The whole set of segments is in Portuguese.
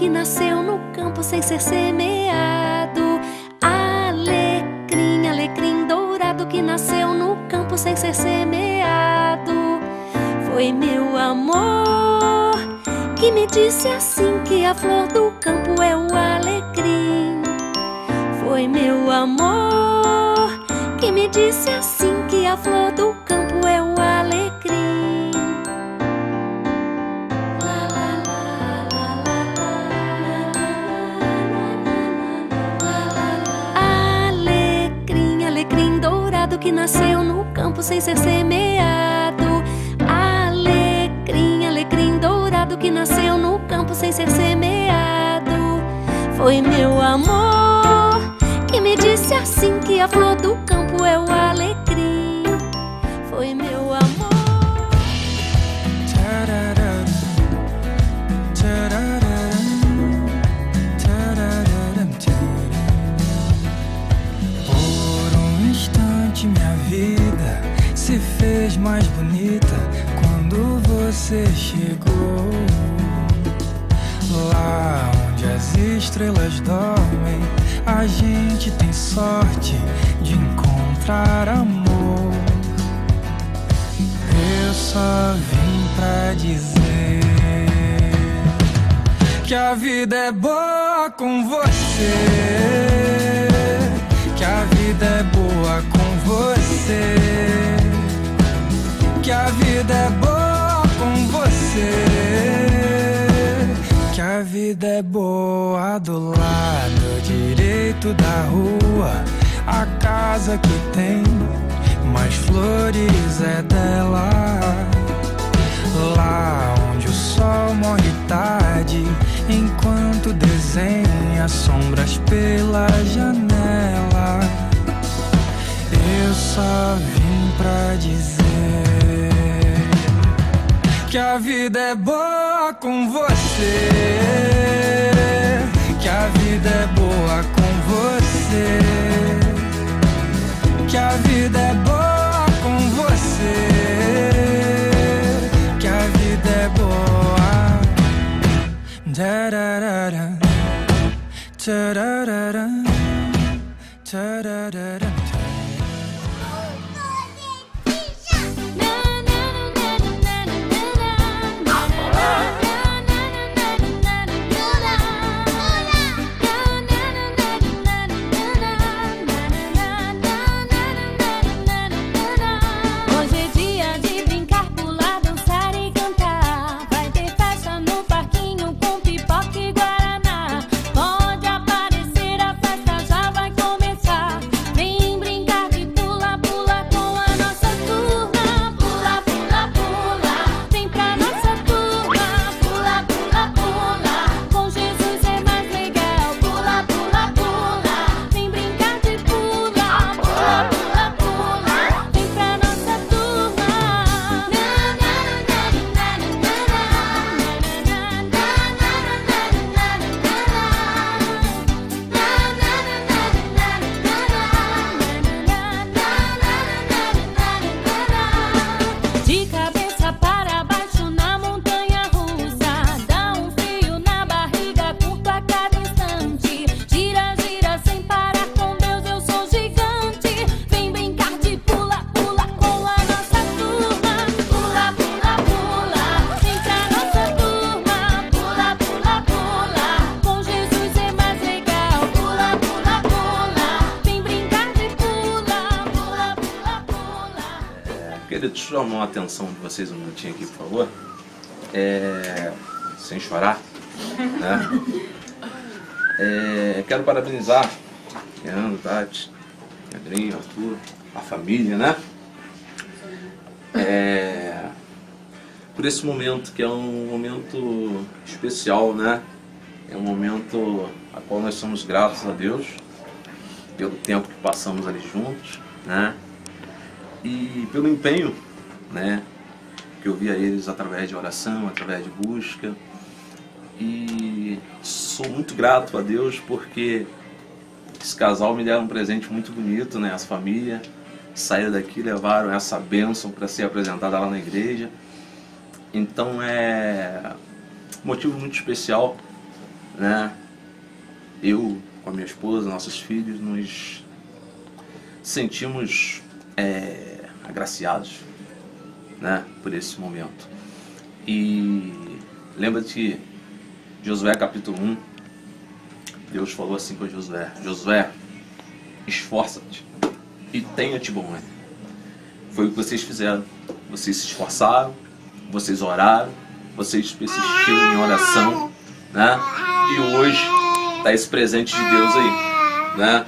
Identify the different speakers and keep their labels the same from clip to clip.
Speaker 1: que nasceu no campo sem ser semeado. Alecrim, alecrim dourado que nasceu no campo sem ser semeado. Foi meu amor que me disse assim que a flor do campo é o alecrim. Foi meu amor que me disse assim que a flor do campo é o alecrim. Alecrim, alecrim dourado que nasceu no campo sem ser semeado. Alecrim, alecrim dourado que nasceu no campo sem ser semeado. Foi meu amor que me disse assim que a flor do campo é o alecrim. Foi meu amor.
Speaker 2: Por um instante minha vida se fez mais bonita quando você chegou. Lá onde as estrelas dormem, a gente tem sorte de encontrar amor. Eu só vim pra dizer que a vida é boa com você, que a vida é boa com você, que a vida é boa com você, que a vida é boa do lado direito da rua. A casa que tem mais flores é dela. Lá onde o sol morre tarde, enquanto desenha sombras pela janela. Eu só vim pra dizer que a vida é boa com você, que a vida é boa com você, que a vida é boa com você, que a vida é boa. Tararara, tararara, tararara.
Speaker 3: Deixa eu chamar a atenção de vocês um minutinho aqui, por favor. Sem chorar, né? Quero parabenizar Leandro, Tati, Pedrinho, Arthur, a família, né? Por esse momento, que é um momento especial, né? É um momento a qual nós somos gratos a Deus pelo tempo que passamos ali juntos, né? E pelo empenho, né, que eu via eles através de oração, através de busca. E sou muito grato a Deus porque esse casal me deram um presente muito bonito, né? As famílias saíram daqui, levaram essa bênção para ser apresentada lá na igreja. Então é um motivo muito especial, né? Eu, com a minha esposa, nossos filhos, nos sentimos agraciados, né, por esse momento. E lembra-te, Josué capítulo 1, Deus falou assim com Josué: Josué, esforça-te e tenha-te bom ânimo. Foi o que vocês fizeram. Vocês se esforçaram, vocês oraram, vocês persistiram em oração, né? E hoje está esse presente de Deus aí, né?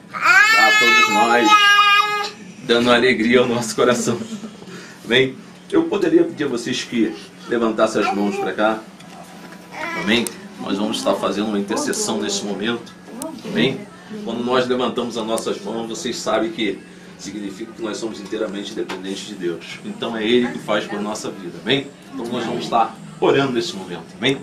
Speaker 3: A todos nós, dando alegria ao nosso coração. Amém? Eu poderia pedir a vocês que levantassem as mãos para cá. Amém? Nós vamos estar fazendo uma intercessão nesse momento. Amém? Quando nós levantamos as nossas mãos, vocês sabem que significa que nós somos inteiramente dependentes de Deus. Então é Ele que faz por nossa vida. Amém? Então nós vamos estar orando nesse momento. Amém?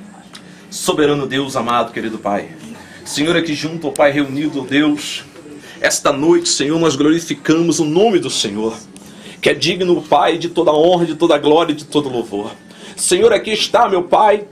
Speaker 3: Soberano Deus, amado, querido Pai. Senhor, aqui junto, ó Pai, reunido, ó Deus, esta noite, Senhor, nós glorificamos o nome do Senhor, que é digno, Pai, de toda honra, de toda glória e de todo louvor. Senhor, aqui está, meu Pai,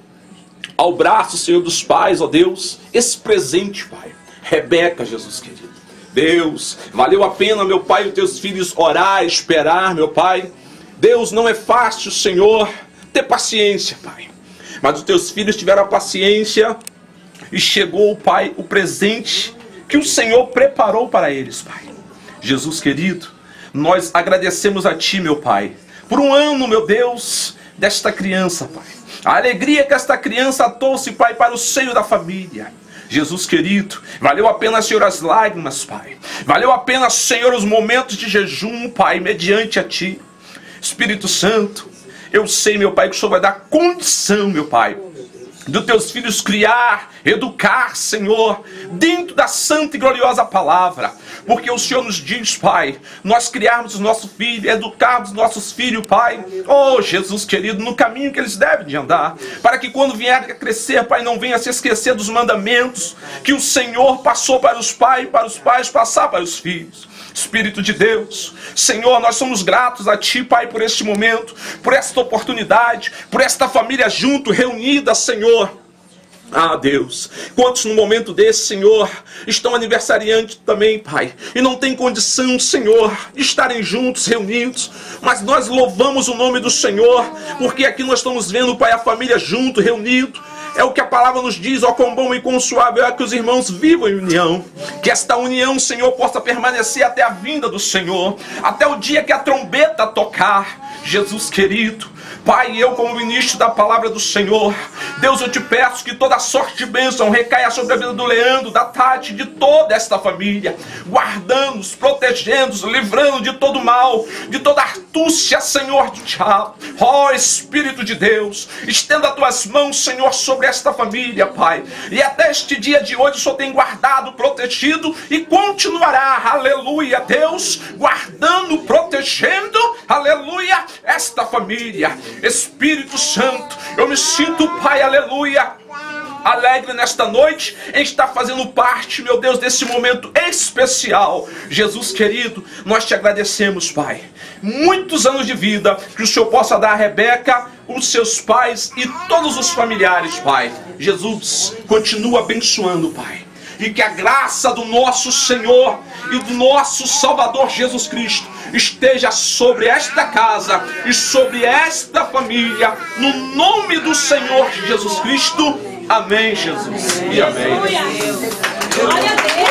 Speaker 3: ao braço, Senhor, dos pais, ó Deus, esse presente, Pai. Rebeca, Jesus querido. Deus, valeu a pena, meu Pai, os teus filhos orar, esperar, meu Pai. Deus, não é fácil, Senhor, ter paciência, Pai. Mas os teus filhos tiveram a paciência e chegou, Pai, o presente que o Senhor preparou para eles, Pai. Jesus querido, nós agradecemos a Ti, meu Pai, por um ano, meu Deus, desta criança, Pai. A alegria que esta criança trouxe, Pai, para o seio da família. Jesus querido, valeu a pena, Senhor, as lágrimas, Pai. Valeu a pena, Senhor, os momentos de jejum, Pai, mediante a Ti. Espírito Santo, eu sei, meu Pai, que o Senhor vai dar condição, meu Pai, dos teus filhos criar, educar, Senhor, dentro da santa e gloriosa palavra. Porque o Senhor nos diz, Pai, nós criarmos os nossos filhos, educarmos os nossos filhos, Pai, oh Jesus querido, no caminho que eles devem de andar, para que quando vier a crescer, Pai, não venha se esquecer dos mandamentos que o Senhor passou para os pais passar para os filhos. Espírito de Deus, Senhor, nós somos gratos a Ti, Pai, por este momento, por esta oportunidade, por esta família junto, reunida, Senhor. Ah, Deus, quantos no momento desse, Senhor, estão aniversariando também, Pai, e não tem condição, Senhor, de estarem juntos, reunidos, mas nós louvamos o nome do Senhor, porque aqui nós estamos vendo, Pai, a família junto, reunido. É o que a palavra nos diz, ó, quão bom e quão suave é que os irmãos vivam em união. Que esta união, Senhor, possa permanecer até a vinda do Senhor, até o dia que a trombeta tocar. Jesus querido, Pai, eu como ministro da palavra do Senhor, Deus, eu te peço que toda sorte de bênção recaia sobre a vida do Leandro, da Tati, de toda esta família, guardando-os, protegendo-os, livrando de todo mal, de toda astúcia, Senhor, do diabo. Ó Espírito de Deus, estenda as tuas mãos, Senhor, sobre esta família, Pai, e até este dia de hoje o Senhor tem guardado, protegido e continuará, aleluia, Deus, guardando, protegendo, aleluia, esta família. Espírito Santo, eu me sinto, Pai, aleluia, alegre nesta noite em estar fazendo parte, meu Deus, desse momento especial. Jesus querido, nós te agradecemos, Pai, muitos anos de vida que o Senhor possa dar a Rebeca, os seus pais e todos os familiares, Pai. Jesus, continua abençoando, Pai, e que a graça do nosso Senhor e do nosso Salvador Jesus Cristo esteja sobre esta casa e sobre esta família, no nome do Senhor Jesus Cristo. Amém, Jesus. E amém.
Speaker 4: Glória a Deus.